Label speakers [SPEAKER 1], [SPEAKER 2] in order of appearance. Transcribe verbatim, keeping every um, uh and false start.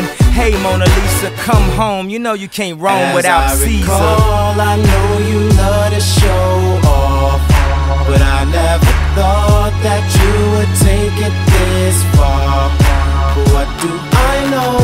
[SPEAKER 1] singing, hey Mona Lisa, come home. You know you can't roam
[SPEAKER 2] As
[SPEAKER 1] without
[SPEAKER 2] I
[SPEAKER 1] Caesar.
[SPEAKER 2] recall, I know